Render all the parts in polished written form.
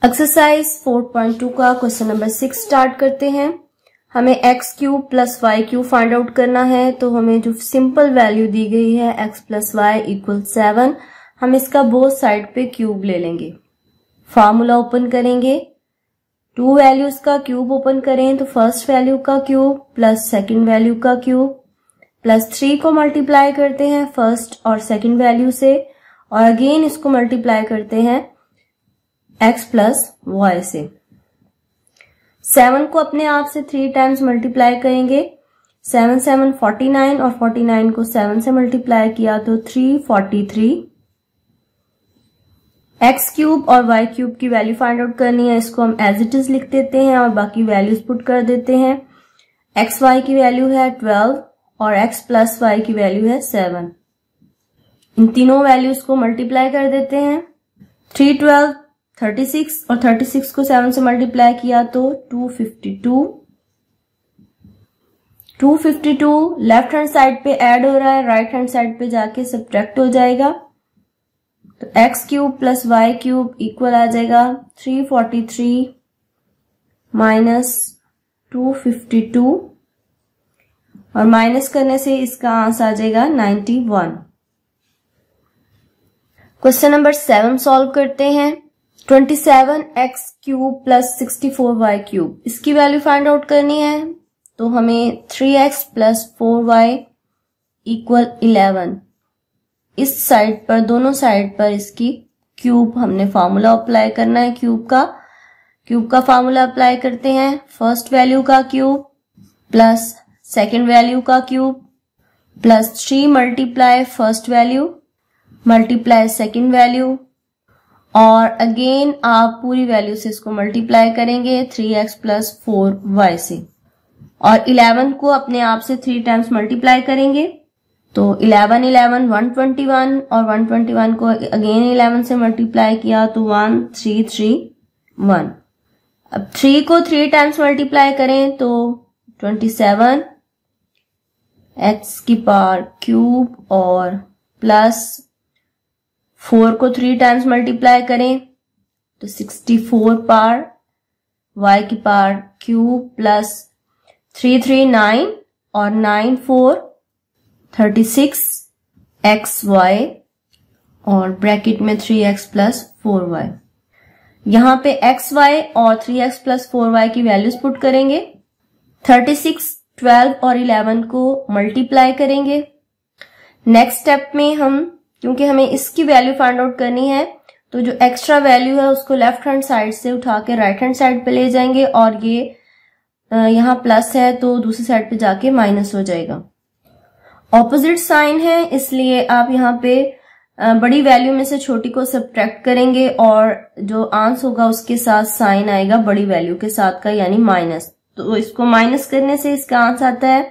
Exercise 4.2 का question number 6 start करते हैं। हमें x cube plus y cube find out करना है। तो हमें जो सिंपल वैल्यू दी गई है एक्स प्लस वाई इक्वल 7, हम इसका बोथ साइड पे क्यूब ले लेंगे। फार्मूला ओपन करेंगे, टू वैल्यूज का क्यूब ओपन करें तो फर्स्ट वैल्यू का क्यूब प्लस सेकेंड वैल्यू का क्यूब प्लस 3 को मल्टीप्लाई करते हैं फर्स्ट और सेकेंड वैल्यू से और अगेन इसको मल्टीप्लाई करते हैं x प्लस वाई से। 7 को अपने आप से 3 टाइम्स मल्टीप्लाई करेंगे। 7 7 49 और 49 को 7 से मल्टीप्लाई किया तो 343। x क्यूब और y क्यूब की वैल्यू फाइंड आउट करनी है। इसको हम एज इट इज लिख देते हैं और बाकी वैल्यूज पुट कर देते हैं। एक्स वाई की वैल्यू है 12 और x प्लस वाई की वैल्यू है 7। इन तीनों वैल्यूज को मल्टीप्लाई कर देते हैं। 3 12 36 और 36 को 7 से मल्टीप्लाई किया तो 252। 252 लेफ्ट हैंड साइड पे ऐड हो रहा है, राइट हैंड साइड पे जाके सब्ट्रैक्ट हो जाएगा। तो x cube plus y cube equal आ जाएगा 343 माइनस 252 और माइनस करने से इसका आंसर आ जाएगा 91। क्वेश्चन नंबर 7 सॉल्व करते हैं। 27x cube plus 64y cube, इसकी वैल्यू फाइंड आउट करनी है। तो हमें 3x प्लस 4y इक्वल 11, इस साइड पर दोनों साइड पर इसकी क्यूब हमने फार्मूला अप्लाई करना है। क्यूब का फार्मूला अप्लाई करते हैं। फर्स्ट वैल्यू का क्यूब प्लस सेकेंड वैल्यू का cube plus 3 multiply first value multiply second value और अगेन आप पूरी वैल्यू से इसको मल्टीप्लाई करेंगे 3x प्लस 4y से और 11 को अपने आप से 3 टाइम्स मल्टीप्लाई करेंगे। तो 11 11 121 और 121 को अगेन 11 से मल्टीप्लाई किया तो 1331। अब 3 को 3 टाइम्स मल्टीप्लाई करें तो 27 x की पावर क्यूब और प्लस 4 को 3 टाइम्स मल्टीप्लाई करें तो 64 पावर y की पावर क्यूब प्लस 339 और 9 4 36 xy और ब्रैकेट में 3x प्लस 4y। यहाँ पे xy और 3x प्लस 4y की वैल्यूज पुट करेंगे। 36 12 और 11 को मल्टीप्लाई करेंगे। नेक्स्ट स्टेप में हम, क्योंकि हमें इसकी वैल्यू फाइंड आउट करनी है, तो जो एक्स्ट्रा वैल्यू है उसको लेफ्ट हैंड साइड से उठा के राइट हैंड साइड पे ले जाएंगे और ये यहाँ प्लस है तो दूसरी साइड पे जाके माइनस हो जाएगा। ऑपोजिट साइन है इसलिए आप यहाँ पे बड़ी वैल्यू में से छोटी को सब्ट्रैक्ट करेंगे और जो आंसर होगा उसके साथ साइन आएगा बड़ी वैल्यू के साथ का, यानी माइनस। तो इसको माइनस करने से इसका आंसर आता है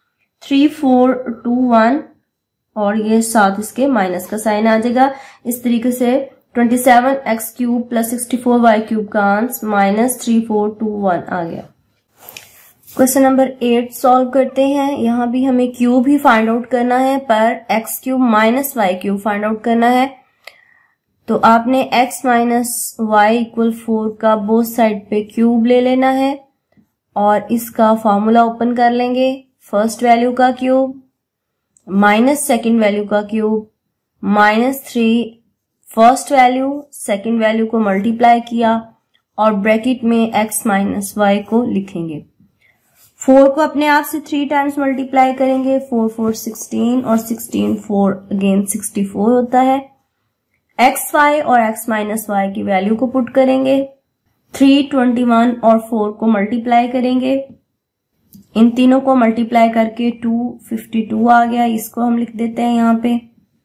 3421 और ये साथ इसके माइनस का साइन आ जाएगा। इस तरीके से 27x cube plus 64y cube का आंसर माइनस 3421 आ गया। क्वेश्चन नंबर 8 सॉल्व करते हैं। यहाँ भी हमें क्यूब ही फाइंड आउट करना है पर x cube minus y cube find out करना है। तो आपने x माइनस y इक्वल 4 का बोथ साइड पे क्यूब ले लेना है और इसका फॉर्मूला ओपन कर लेंगे। फर्स्ट वैल्यू का क्यूब माइनस सेकेंड वैल्यू का cube minus 3 first value second value को मल्टीप्लाई किया और ब्रैकेट में x माइनस y को लिखेंगे। 4 को अपने आप से 3 टाइम्स मल्टीप्लाई करेंगे। 4 4 16 और 16 4 अगेन 64 होता है। एक्स वाई और x माइनस y की वैल्यू को पुट करेंगे। 3 21 और 4 को मल्टीप्लाई करेंगे। इन तीनों को मल्टीप्लाई करके 252 आ गया। इसको हम लिख देते हैं यहाँ पे।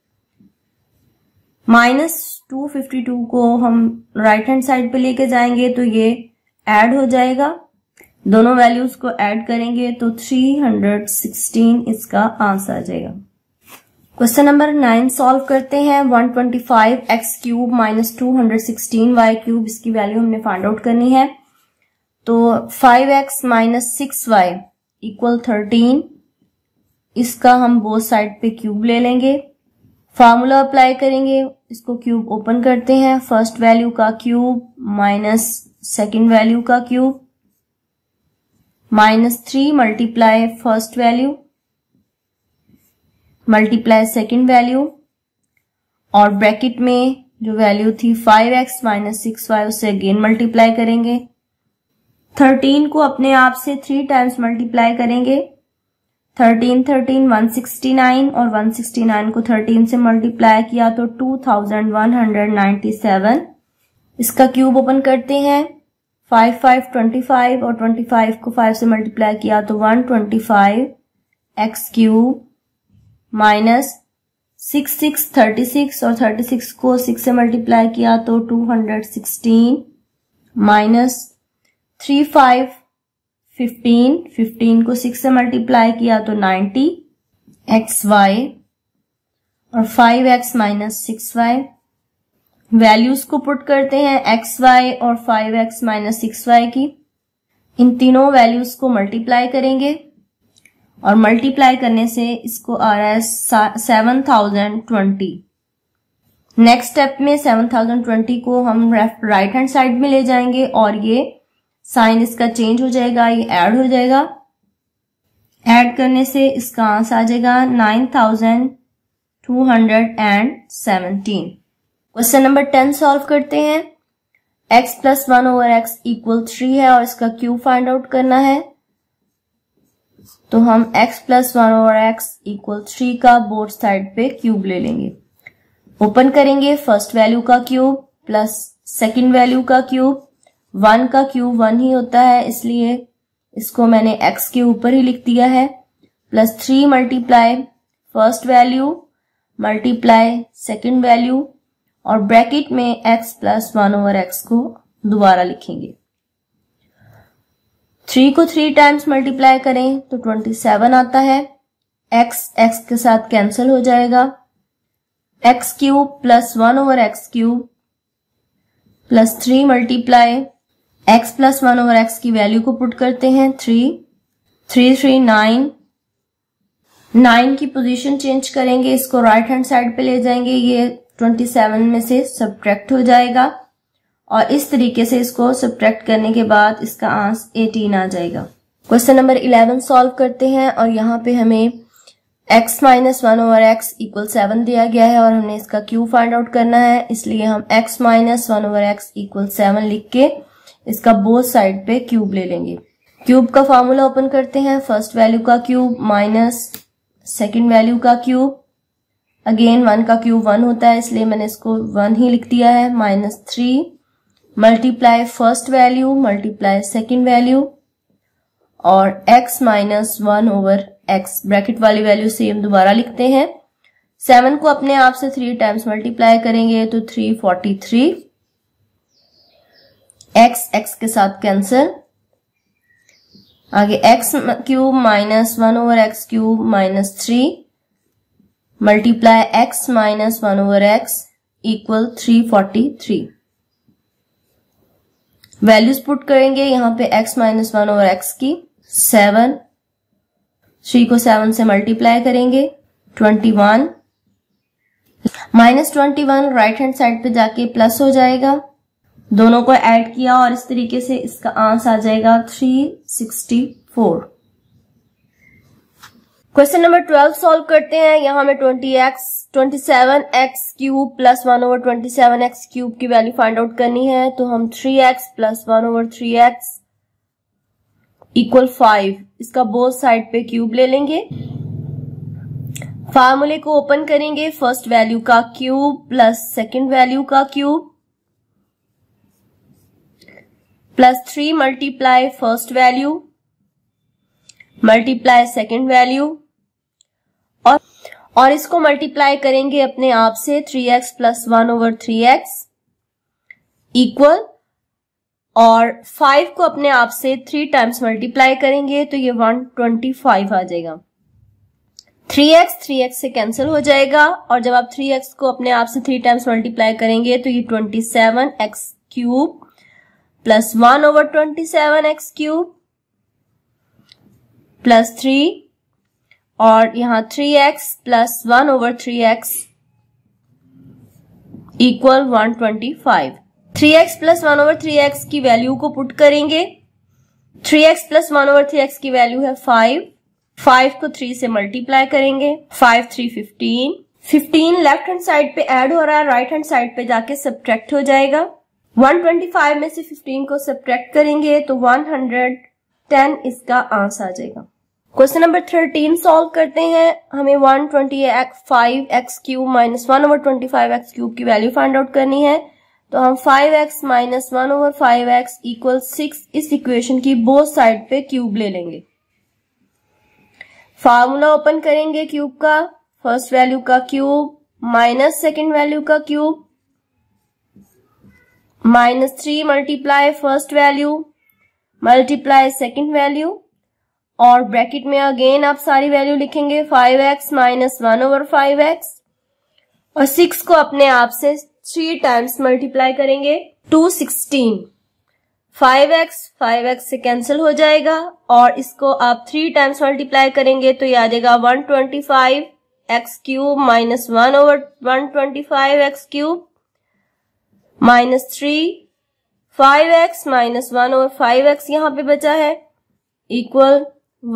माइनस 252 को हम राइट हैंड साइड पे लेके जाएंगे तो ये ऐड हो जाएगा। दोनों वैल्यूज को ऐड करेंगे तो 316 इसका आंसर आ जाएगा। क्वेश्चन नंबर 9 सॉल्व करते हैं। 125x cube minus 216y cube, इसकी वैल्यू हमने फाइंड आउट करनी है। तो 5x माइनस 6y इक्वल 13, इसका हम बोथ साइड पे क्यूब ले लेंगे। फार्मूला अप्लाई करेंगे, इसको क्यूब ओपन करते हैं, फर्स्ट वैल्यू का क्यूब माइनस सेकेंड वैल्यू का cube -3 multiply first value multiply second value और ब्रैकेट में जो वैल्यू थी 5x माइनस 6y उसे अगेन मल्टीप्लाई करेंगे। 13 को अपने आप से 3 टाइम्स मल्टीप्लाई करेंगे। 13 169 और 169 को 13 से मल्टीप्लाई किया तो 2197। इसका क्यूब ओपन करते हैं, 5 5 25 और 25 को 5 से मल्टीप्लाई किया तो 125 x क्यूब माइनस 6 6 36 और 36 को 6 से मल्टीप्लाई किया तो 216 माइनस 3 5 15 15 को 6 से मल्टीप्लाई किया तो 90 xy और 5x माइनस 6y। वैल्यूज को पुट करते हैं xy और 5x माइनस 6y की। इन तीनों वैल्यूज को मल्टीप्लाई करेंगे और मल्टीप्लाई करने से इसको आ रहा है 7020। नेक्स्ट स्टेप में 7020 को हम राइट हैंड साइड में ले जाएंगे और ये साइन इसका चेंज हो जाएगा, ये ऐड हो जाएगा। ऐड करने से इसका आंसर आ जाएगा 9217। क्वेश्चन नंबर 10 सॉल्व करते हैं। x plus 1 over x equal 3 है और इसका क्यूब फाइंड आउट करना है। तो हम x plus 1 over x equal 3 का बोथ साइड पे क्यूब ले लेंगे। ओपन करेंगे, फर्स्ट वैल्यू का क्यूब प्लस सेकंड वैल्यू का क्यूब। 1 का क्यूब 1 ही होता है, इसलिए इसको मैंने x के ऊपर ही लिख दिया है। Plus 3 multiply first value multiply second value और ब्रैकेट में x प्लस 1 ओवर x को दोबारा लिखेंगे। 3 को 3 टाइम्स मल्टीप्लाई करें तो 27 आता है। x के साथ कैंसिल हो जाएगा। x cube plus 1 over x cube plus 3 multiply x plus 1 over x की वैल्यू को पुट करते हैं 3 3 9 9 की पोजीशन चेंज करेंगे, इसको राइट हैंड साइड पे ले जाएंगे, ये 27 में से सब्ट्रैक्ट हो जाएगा और इस तरीके से इसको सब्ट्रैक्ट करने के बाद इसका आंसर 18 आ जाएगा। क्वेश्चन नंबर 11 सॉल्व करते हैं और यहाँ पे हमें x minus 1 over x equal 7 दिया गया है और हमने इसका क्यूब फाइंड आउट करना है, इसलिए हम x minus 1 over x equal 7 लिख के इसका बोथ साइड पे क्यूब ले लेंगे। क्यूब का फॉर्मूला ओपन करते हैं, फर्स्ट वैल्यू का क्यूब माइनस सेकेंड वैल्यू का क्यूब। अगेन 1 का क्यूब 1 होता है, इसलिए मैंने इसको 1 ही लिख दिया है। -3 multiply first value multiply second value और x minus 1 over x bracket वाली वैल्यू सेम दोबारा लिखते हैं। 7 को अपने आप से 3 टाइम्स मल्टीप्लाई करेंगे तो 343। x के साथ कैंसिल। आगे x cube minus 1 over x cube minus 3 multiply x minus 1 over x equal 343। Values put करेंगे यहाँ पे x माइनस 1 ओवर x की 7 3 को 7 से मल्टीप्लाई करेंगे 21 -21 राइट हैंड साइड पे जाके प्लस हो जाएगा। दोनों को ऐड किया और इस तरीके से इसका आंसर आ जाएगा 364। क्वेश्चन नंबर 12 सॉल्व करते हैं। यहाँ में 27x cube plus 1 over 27x cube की वैल्यू फाइंड आउट करनी है, तो हम 3x plus 1 over 3x equal 5 इसका बोथ साइड पे क्यूब ले लेंगे। फार्मूले को ओपन करेंगे, फर्स्ट वैल्यू का क्यूब प्लस सेकेंड वैल्यू का cube plus 3 multiply first value multiply second value और इसको मल्टीप्लाई करेंगे अपने आप से 3x plus 1 over 3x equal और 5 को अपने आप से 3 टाइम्स मल्टीप्लाई करेंगे तो ये 125 आ जाएगा। 3x से कैंसिल हो जाएगा और जब आप 3x को अपने आप से 3 टाइम्स मल्टीप्लाई करेंगे तो ये 27x cube plus 1 over 27x cube plus 3 और यहाँ 3x plus 1 over 3x equal 125। 3x plus 1/3x की वैल्यू को पुट करेंगे। 3x प्लस 1/3x की वैल्यू है 5। 5 को 3 से मल्टीप्लाई करेंगे। 5 3 15। 15 लेफ्ट हैंड साइड पे ऐड हो रहा है, राइट हैंड साइड पे जाके सब्ट्रैक्ट हो जाएगा। 125 में से 15 को सब्ट्रैक्ट करेंगे तो 110 इसका आंसर आ जाएगा। क्वेश्चन नंबर 13 सॉल्व करते हैं। हमें 125x cube minus 1/25x cube की वैल्यू फाइंड आउट करनी है। तो हम 5x माइनस 1/5x इक्वल 6 इस इक्वेशन की बोथ साइड पे क्यूब ले लेंगे। फार्मूला ओपन करेंगे क्यूब का, फर्स्ट वैल्यू का क्यूब माइनस सेकेंड वैल्यू का cube, -3 multiply first value multiply second value, और ब्रैकेट में अगेन आप सारी वैल्यू लिखेंगे 5x माइनस 1/5x, और 6 को अपने आप से 3 टाइम्स मल्टीप्लाई करेंगे 216। 5x से कैंसिल हो जाएगा, और इसको आप 3 टाइम्स मल्टीप्लाई करेंगे तो ये आ जाएगा 125x cube minus 1/125x cube minus 3। 5x minus 1/5x यहाँ पे बचा है इक्वल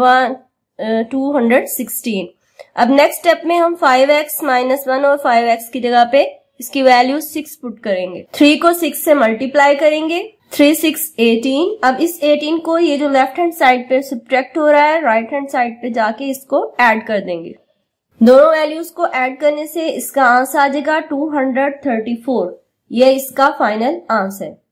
216। अब नेक्स्ट स्टेप में हम 5x माइनस 1/5x की जगह पे इसकी वैल्यू 6 पुट करेंगे। 3 को 6 से मल्टीप्लाई करेंगे। 3 6 18। अब इस 18 को ये जो लेफ्ट हैंड साइड पे सब्ट्रैक्ट हो रहा है, राइट हैंड साइड पे जाके इसको ऐड कर देंगे। दोनों वैल्यूज को ऐड करने से इसका आंसर आ जाएगा 234। ये इसका फाइनल आंसर है।